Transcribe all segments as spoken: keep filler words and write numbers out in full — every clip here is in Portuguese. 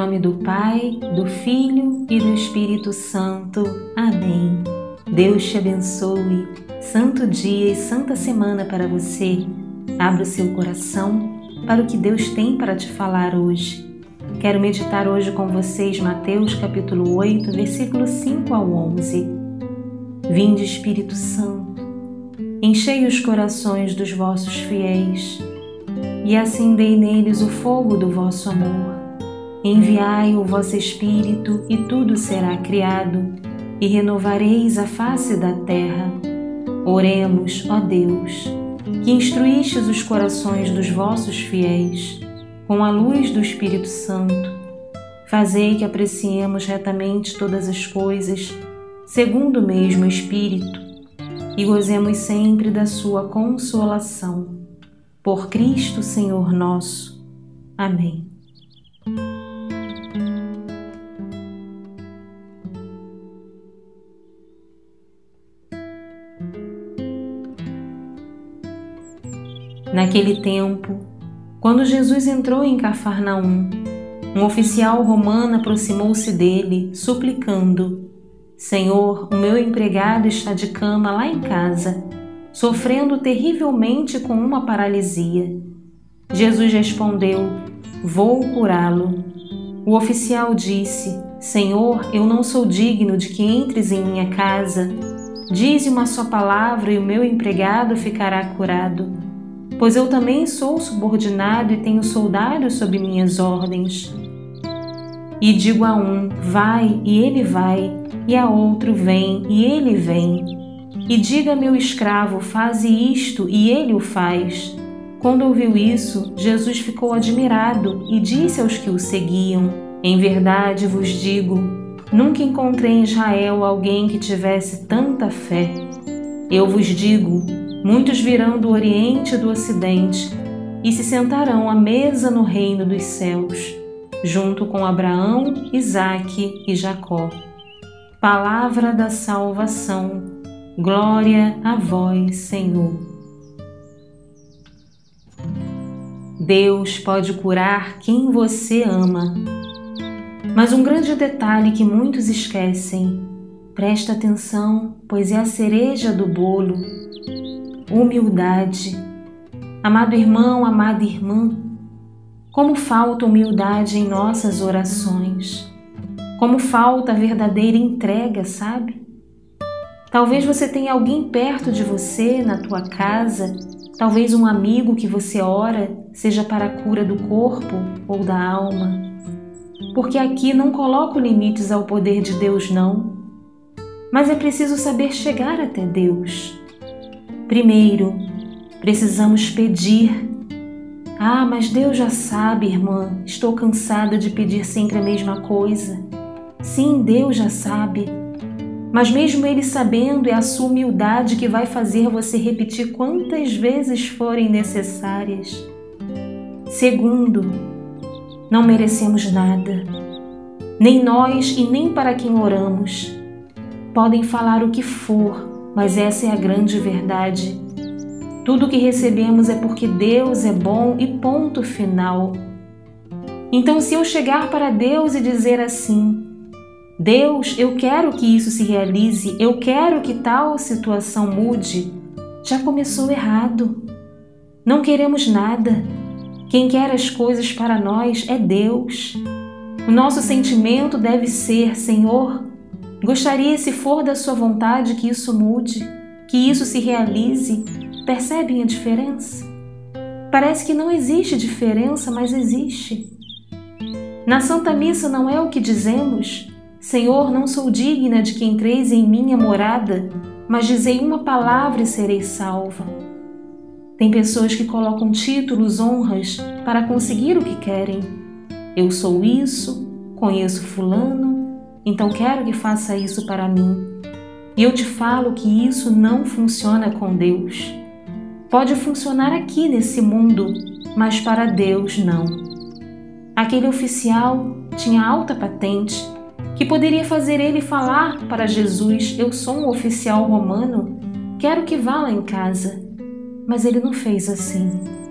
nome do Pai, do Filho e do Espírito Santo. Amém. Deus te abençoe. Santo dia e santa semana para você. Abra o seu coração para o que Deus tem para te falar hoje. Quero meditar hoje com vocês Mateus capítulo oito, versículos cinco ao onze. Vinde, Espírito Santo, enchei os corações dos vossos fiéis e acendei neles o fogo do vosso amor. Enviai o vosso Espírito e tudo será criado, e renovareis a face da terra. Oremos, ó Deus, que instruístes os corações dos vossos fiéis, com a luz do Espírito Santo. Fazei que apreciemos retamente todas as coisas, segundo o mesmo Espírito, e gozemos sempre da sua consolação. Por Cristo Senhor nosso. Amém. Naquele tempo, quando Jesus entrou em Cafarnaum, um oficial romano aproximou-se dele, suplicando: Senhor, o meu empregado está de cama lá em casa, sofrendo terrivelmente com uma paralisia. Jesus respondeu: Vou curá-lo. O oficial disse: Senhor, eu não sou digno de que entres em minha casa. Dize uma só palavra e o meu empregado ficará curado. Pois eu também sou subordinado e tenho soldados sob minhas ordens. E digo a um, vai, e ele vai, e a outro, vem, e ele vem. E diga a meu escravo, faze isto, e ele o faz. Quando ouviu isso, Jesus ficou admirado e disse aos que o seguiam: Em verdade vos digo, nunca encontrei em Israel alguém que tivesse tanta fé. Eu vos digo, muitos virão do Oriente e do Ocidente e se sentarão à mesa no reino dos céus, junto com Abraão, Isaque e Jacó. Palavra da salvação. Glória a vós, Senhor. Deus pode curar quem você ama. Mas um grande detalhe que muitos esquecem. Presta atenção, pois é a cereja do bolo. Humildade. Amado irmão, amada irmã, como falta humildade em nossas orações. Como falta a verdadeira entrega, sabe? Talvez você tenha alguém perto de você, na tua casa, talvez um amigo que você ora, seja para a cura do corpo ou da alma. Porque aqui não coloco limites ao poder de Deus, não. Mas é preciso saber chegar até Deus. Primeiro, precisamos pedir. Ah, mas Deus já sabe, irmã, estou cansada de pedir sempre a mesma coisa. Sim, Deus já sabe. Mas mesmo Ele sabendo, é a sua humildade que vai fazer você repetir quantas vezes forem necessárias. Segundo, não merecemos nada. Nem nós e nem para quem oramos. Podem falar o que for, mas essa é a grande verdade. Tudo o que recebemos é porque Deus é bom e ponto final. Então, se eu chegar para Deus e dizer assim: Deus, eu quero que isso se realize, eu quero que tal situação mude, já começou errado. Não queremos nada. Quem quer as coisas para nós é Deus. O nosso sentimento deve ser: Senhor, gostaria, se for da sua vontade, que isso mude, que isso se realize. Percebem a diferença? Parece que não existe diferença, mas existe. Na Santa Missa não é o que dizemos: Senhor, não sou digna de que entreis em minha morada, mas dizei uma palavra e serei salva. Tem pessoas que colocam títulos, honras, para conseguir o que querem. Eu sou isso, conheço fulano, então quero que faça isso para mim. E eu te falo que isso não funciona com Deus. Pode funcionar aqui nesse mundo, mas para Deus não. Aquele oficial tinha alta patente, que poderia fazer ele falar para Jesus: eu sou um oficial romano, quero que vá lá em casa. Mas ele não fez assim.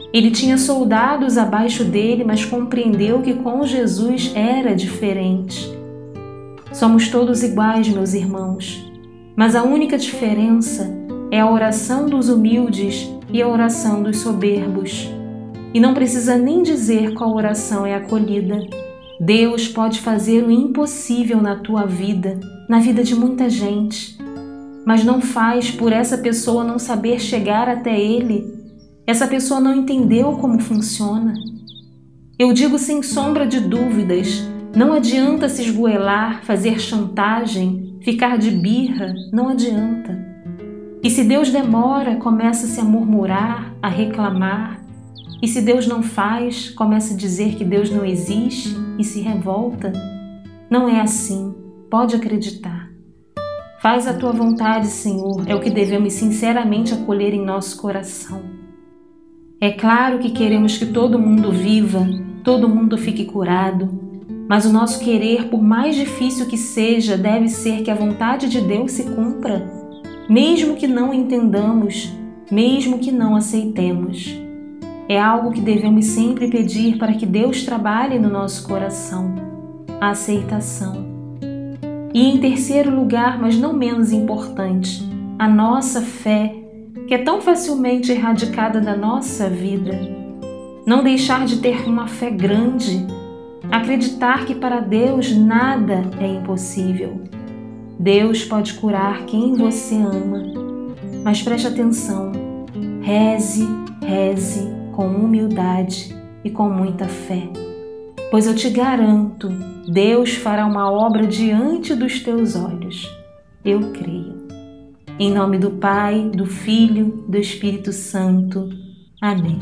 Ele tinha soldados abaixo dele, mas compreendeu que com Jesus era diferente. Somos todos iguais, meus irmãos, mas a única diferença é a oração dos humildes e a oração dos soberbos. E não precisa nem dizer qual oração é acolhida. Deus pode fazer o impossível na tua vida, na vida de muita gente, mas não faz por essa pessoa não saber chegar até Ele. Essa pessoa não entendeu como funciona. Eu digo sem sombra de dúvidas, não adianta se esgoelar, fazer chantagem, ficar de birra, não adianta. E se Deus demora, começa-se a murmurar, a reclamar. E se Deus não faz, começa a dizer que Deus não existe e se revolta. Não é assim, pode acreditar. Faz a tua vontade, Senhor, é o que devemos sinceramente acolher em nosso coração. É claro que queremos que todo mundo viva, todo mundo fique curado, mas o nosso querer, por mais difícil que seja, deve ser que a vontade de Deus se cumpra, mesmo que não entendamos, mesmo que não aceitemos. É algo que devemos sempre pedir para que Deus trabalhe no nosso coração, a aceitação. E em terceiro lugar, mas não menos importante, a nossa fé, que é tão facilmente erradicada da nossa vida. Não deixar de ter uma fé grande, acreditar que para Deus nada é impossível. Deus pode curar quem você ama, mas preste atenção, reze, reze com humildade e com muita fé, pois eu te garanto, Deus fará uma obra diante dos teus olhos. Eu creio. Em nome do Pai, do Filho, do Espírito Santo. Amém.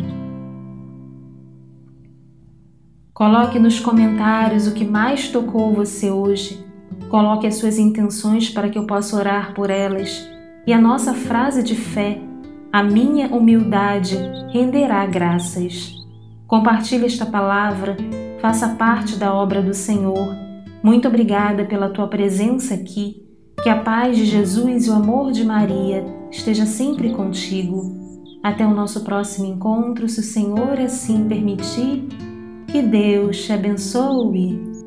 Coloque nos comentários o que mais tocou você hoje. Coloque as suas intenções para que eu possa orar por elas. E a nossa frase de fé, a minha humildade renderá graças. Compartilhe esta palavra, faça parte da obra do Senhor. Muito obrigada pela tua presença aqui. Que a paz de Jesus e o amor de Maria esteja sempre contigo. Até o nosso próximo encontro, se o Senhor assim permitir. Que Deus te abençoe.